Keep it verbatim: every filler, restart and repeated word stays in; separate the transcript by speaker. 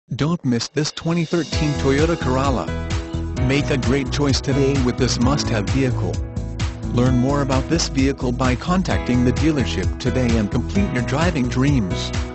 Speaker 1: Don't miss this twenty thirteen Toyota Corolla. Make a great choice today with this must-have vehicle. Learn more about this vehicle by contacting the dealership today and complete your driving dreams.